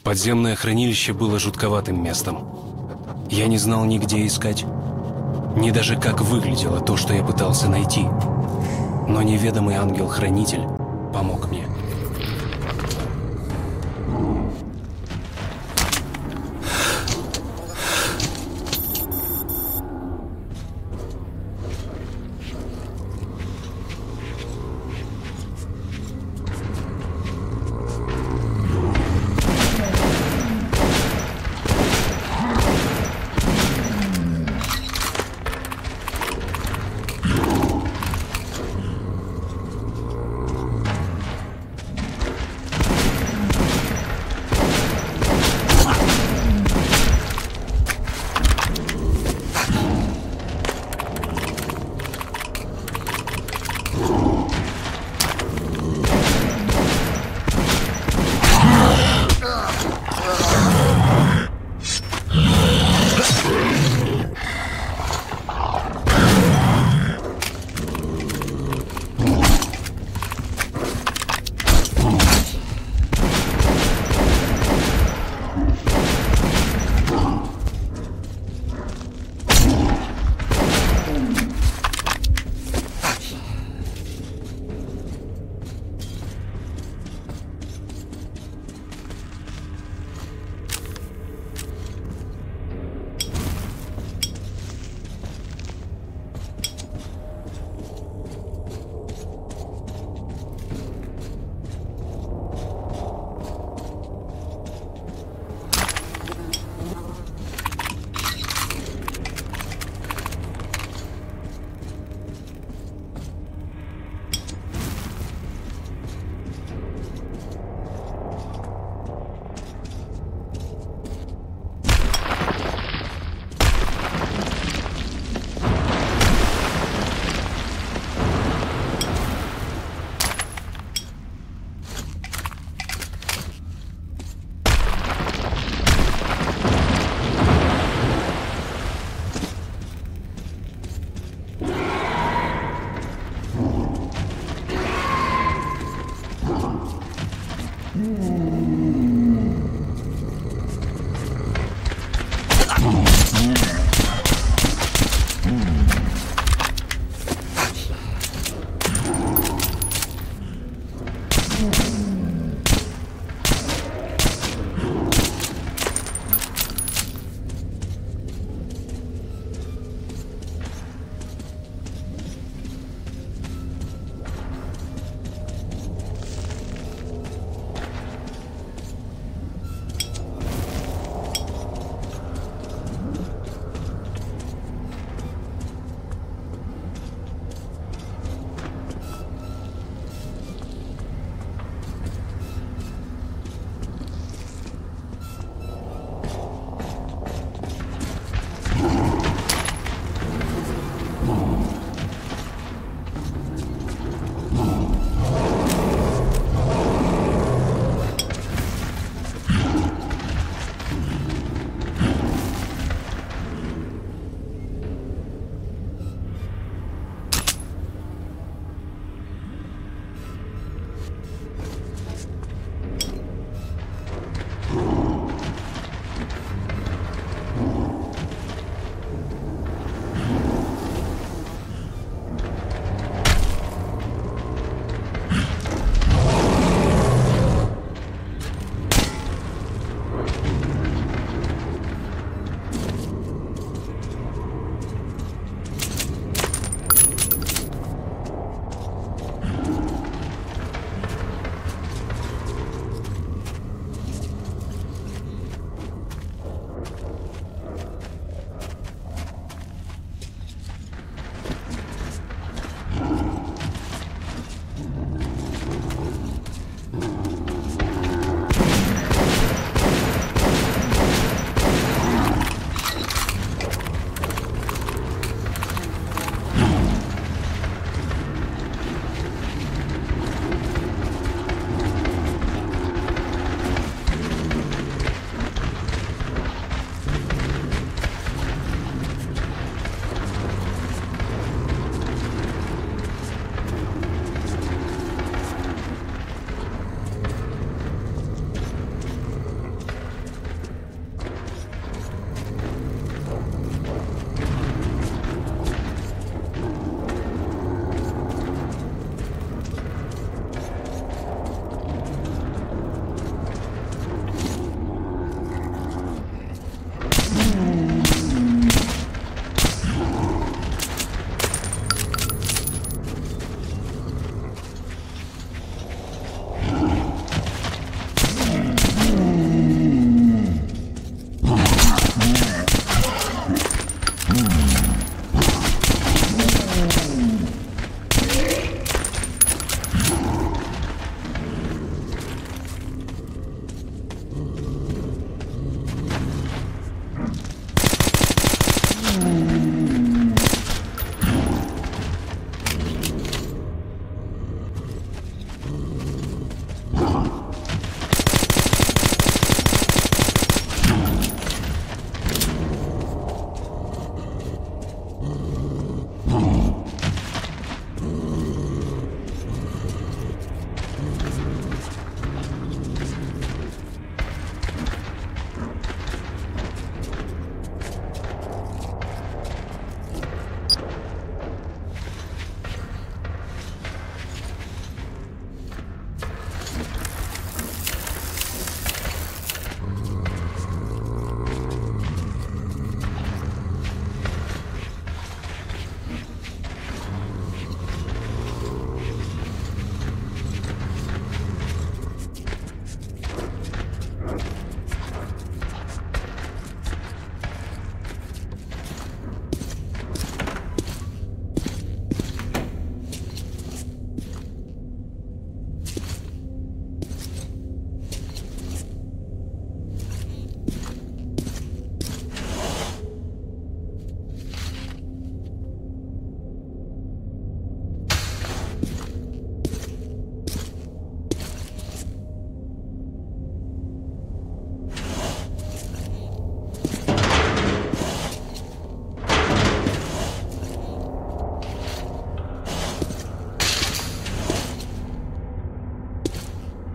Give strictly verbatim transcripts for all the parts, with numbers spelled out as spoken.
Подземное хранилище было жутковатым местом. Я не знал ни где искать, ни даже как выглядело то, что я пытался найти. Но неведомый ангел-хранитель помог мне.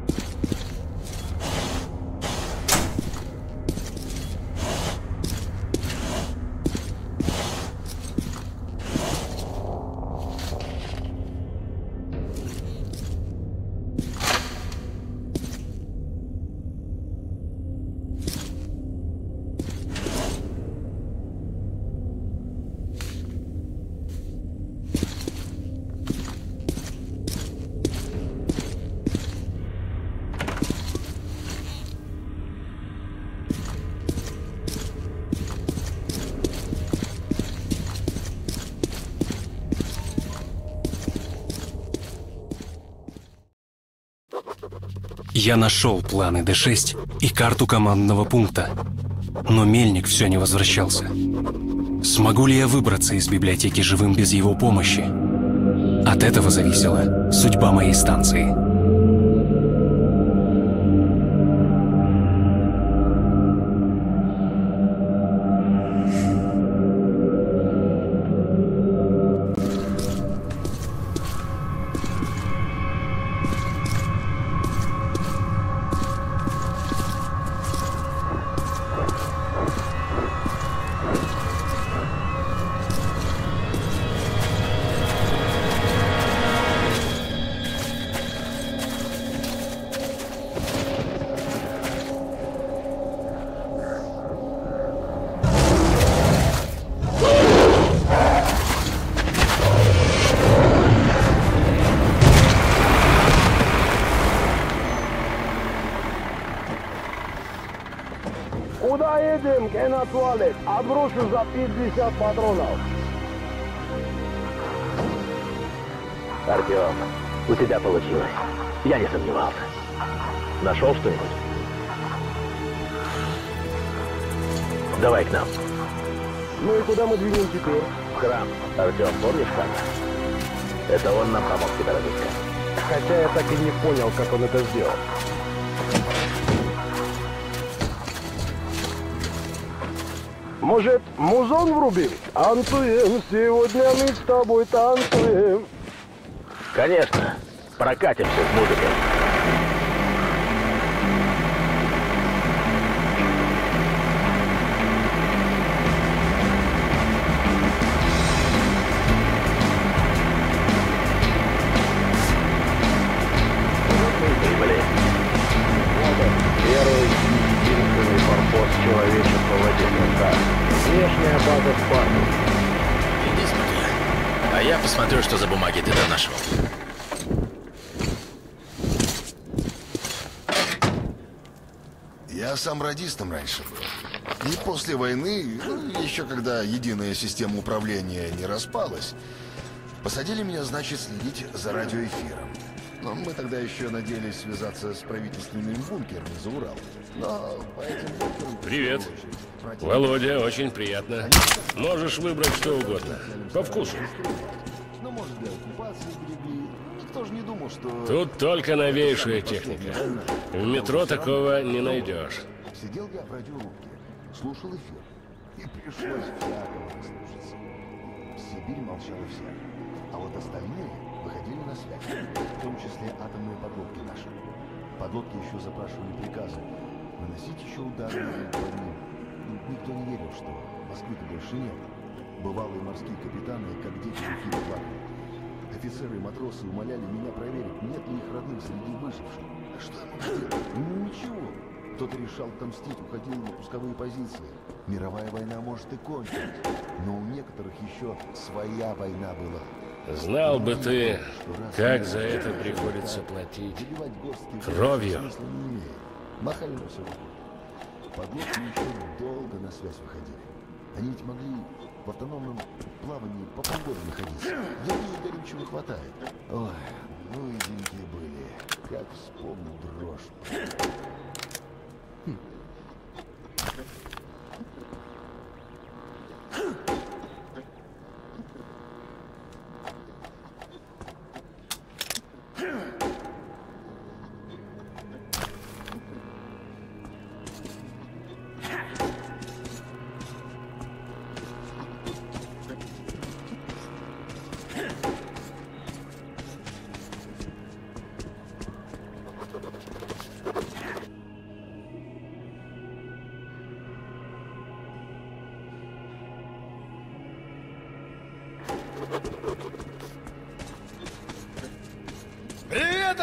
Я нашел планы Д шесть и карту командного пункта, но Мельник все не возвращался. Смогу ли я выбраться из библиотеки живым без его помощи? От этого зависела судьба моей станции. Куда едем? Кена туалет. Отброшу за пятьдесят патронов. Артем, у тебя получилось. Я не сомневался. Нашел что-нибудь? Давай к нам. Ну и куда мы двинем теперь? В храм. Артем, помнишь Хана? Это он нам помог тебя разыскать. Хотя я так и не понял, как он это сделал. Может, музон врубим? Танцуем, сегодня мы с тобой танцуем. Конечно, прокатимся с музыкой. Прибыли. Первый и единственный форпост человечества в этих местах. Внешняя база Спарты. Иди смотри. А я посмотрю, что за бумаги ты там нашел. Я сам радистом раньше был. И после войны, ну, еще когда единая система управления не распалась, посадили меня, значит, следить за радиоэфиром. Но мы тогда еще надеялись связаться с правительственным бункером за Уралом. Но по этим бункерам... Привет. Против... Володя, очень приятно. Можешь выбрать что угодно. По вкусу. Ну, может, для оккупации берегли. Никто же не думал, что... Тут только новейшая техника. В метро такого не найдешь. Сидел я в радиорубке, слушал эфир. И пришлось всякого слушаться. Сибирь молчала вся. А вот остальные выходили на связь. В том числе атомные подлодки наши. Подлодки еще запрашивали приказы наносить еще удары на войну. Никто не верил, что Москвы-то больше нет. Бывалые морские капитаны, как дети, в эфире плакали. Офицеры и матросы умоляли меня проверить, нет ли их родных среди выживших. А что я мог сделать? Ну ничего. Кто-то решал отомстить, уходил на пусковые позиции. Мировая война может и кончилась, но у некоторых еще своя война была. Знал бы ты, как за это приходится платить. Кровью. Махали на все рукой. Подлодки еще долго на связь выходили. Они ведь могли в автономном плавании по полгода находиться. Другие горючего хватает. Ой, ну и деньги были. Как вспомню, дрожь. Хм.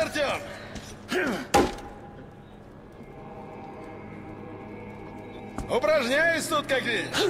Артем! Упражняюсь тут, как видишь.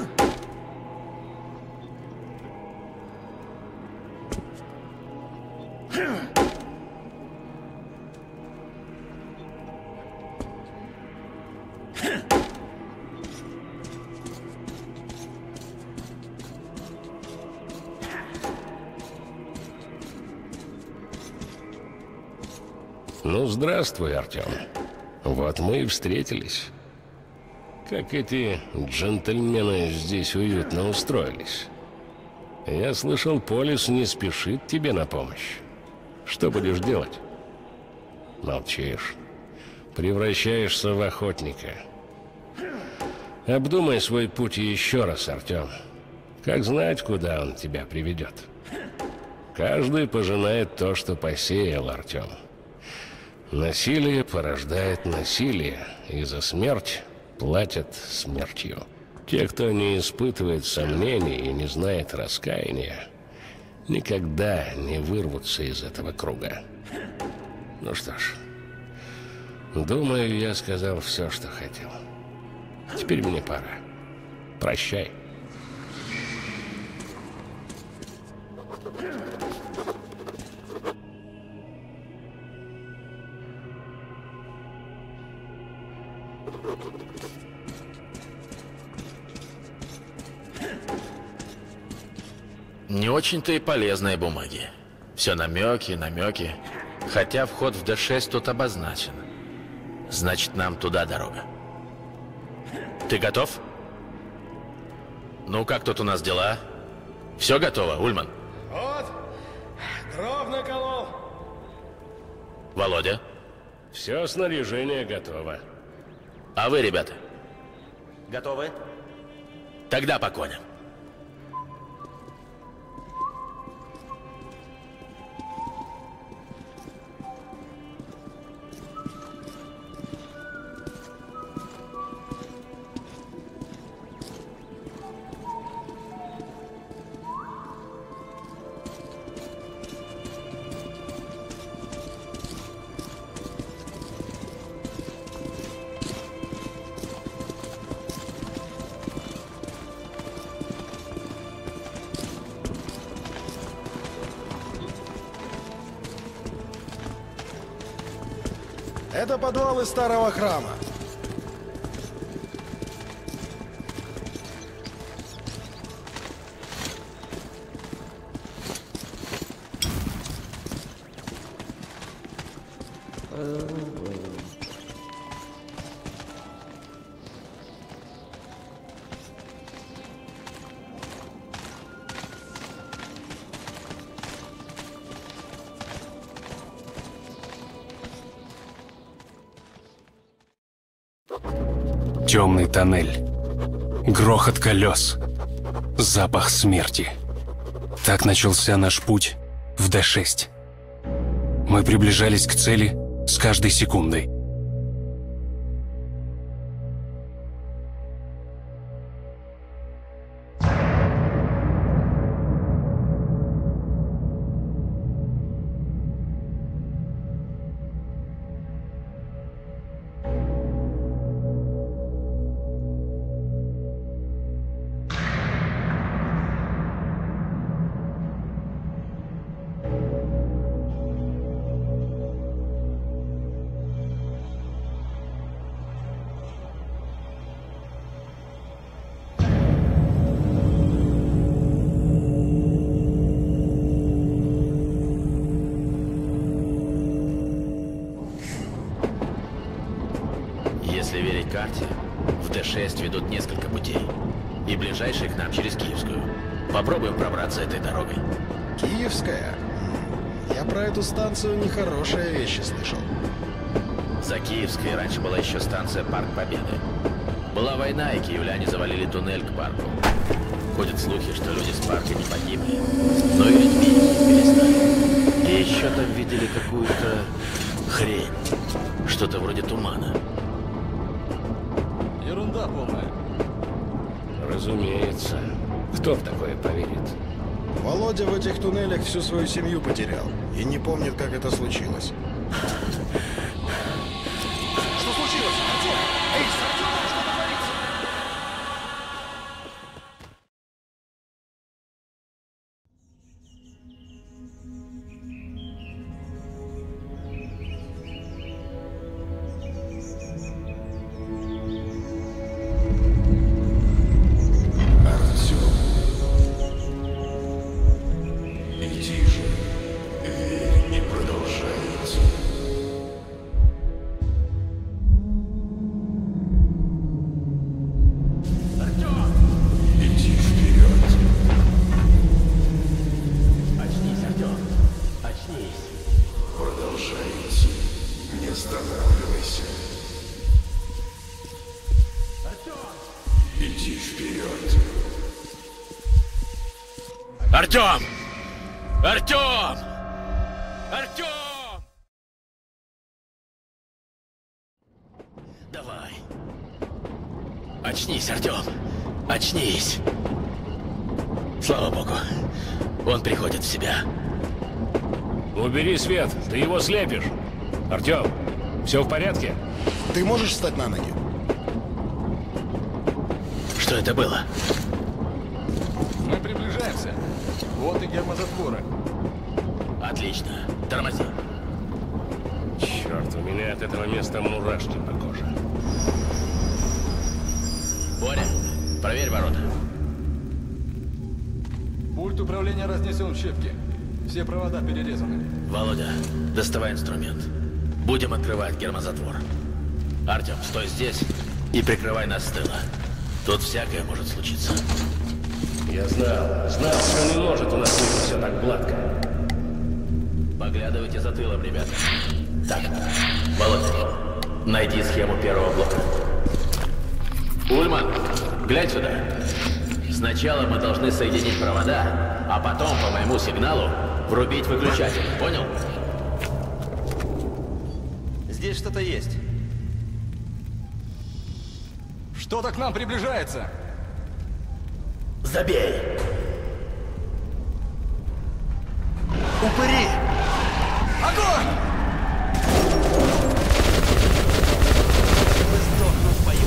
Ну, здравствуй, Артем. Вот мы и встретились. Как эти джентльмены здесь уютно устроились. Я слышал, Полис не спешит тебе на помощь. Что будешь делать? Молчишь. Превращаешься в охотника. Обдумай свой путь еще раз, Артем. Как знать, куда он тебя приведет. Каждый пожинает то, что посеял, Артем. Насилие порождает насилие, и за смерть платят смертью. Те, кто не испытывает сомнений и не знает раскаяния, никогда не вырвутся из этого круга. Ну что ж, думаю, я сказал все, что хотел. Теперь мне пора. Прощай. Не очень-то и полезные бумаги. Все намеки, намеки. Хотя вход в Д шесть тут обозначен. Значит, нам туда дорога. Ты готов? Ну, как тут у нас дела? Все готово, Ульман? Вот, дров наколол. Володя? Все снаряжение готово. А вы, ребята? Готовы? Тогда по коням. Это подвалы старого храма. Темный тоннель. Грохот колес. Запах смерти. Так начался наш путь в Д шесть. Мы приближались к цели с каждой секундой. Если верить карте, в Д шесть ведут несколько путей. И ближайший к нам через Киевскую. Попробуем пробраться этой дорогой. Киевская? Я про эту станцию нехорошие вещи слышал. За Киевской раньше была еще станция Парк Победы. Была война, и киевляне завалили туннель к парку. Ходят слухи, что люди с парка не погибли, но и людьми не перестали. И еще там видели какую-то хрень. Что-то вроде тумана. Ерунда полная. Разумеется. Кто в такое поверит? Володя в этих туннелях всю свою семью потерял и не помнит, как это случилось. останавливайся. Иди вперед. Артем! Артем! Артем! Давай. Очнись, Артем. Очнись. Слава богу. Он приходит в себя. Убери свет, ты его слепишь. Артем, все в порядке? Ты можешь встать на ноги? Что это было? Мы приближаемся. Вот и гермозатворы. Отлично. Тормози. Черт, у меня от этого места мурашки по коже. Боря, проверь ворота. Пульт управления разнесен в щепки. Все провода перерезаны. Володя, доставай инструмент. Будем открывать гермозатвор. Артем, стой здесь и прикрывай нас с тыла. Тут всякое может случиться. Я знал, знал, что не может у нас быть все так гладко. Поглядывайте за тылом, ребята. Так, Володя, найди схему первого блока. Ульман, глянь сюда. Сначала мы должны соединить провода, а потом по моему сигналу врубить выключатель. Понял? Здесь что-то есть. Что-то к нам приближается. Забей! Упыри! Огонь! Мы сдохнем в бою.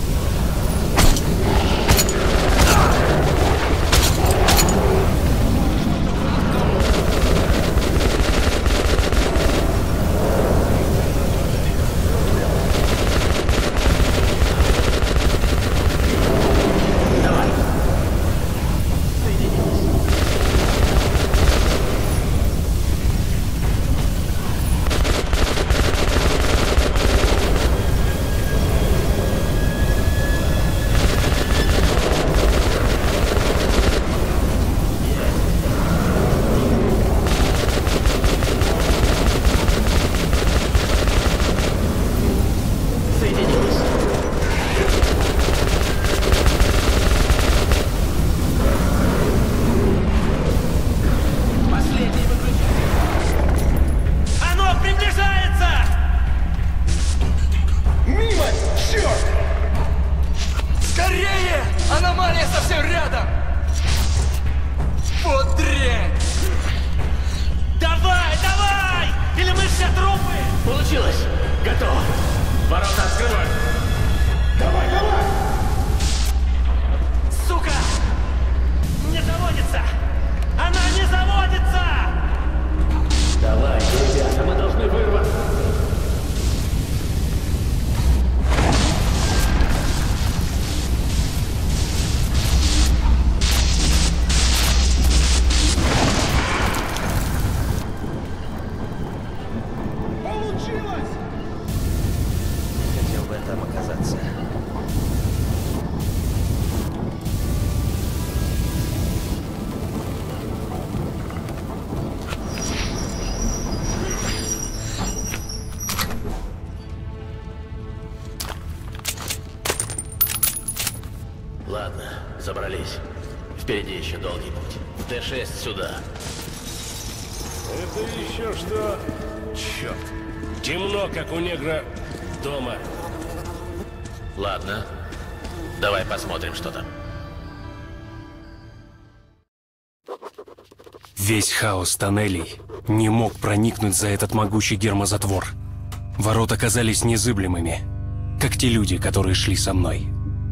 Ладно, забрались. Впереди еще долгий путь. Т шесть сюда. Это еще что? Черт. Темно, как у негра дома. Ладно. Давай посмотрим, что там. Весь хаос тоннелей не мог проникнуть за этот могучий гермозатвор. Ворота казались незыблемыми, как те люди, которые шли со мной.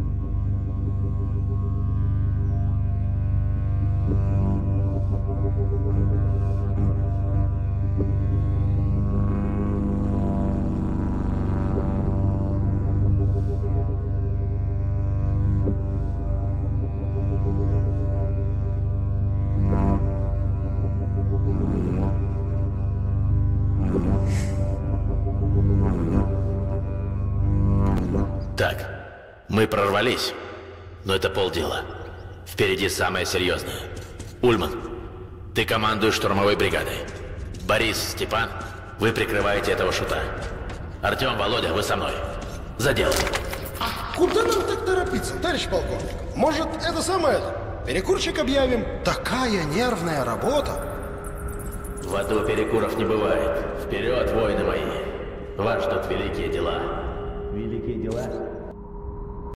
Так, мы прорвались, но это полдела. Впереди самое серьезное. Ульман, ты командуешь штурмовой бригадой. Борис, Степан, вы прикрываете этого шута. Артем, Володя, вы со мной. За дело. А куда нам так торопиться, товарищ полковник? Может, это самое, перекурчик объявим? Такая нервная работа. В аду перекуров не бывает. Вперед, воины мои. Вас ждут великие дела. Великие дела?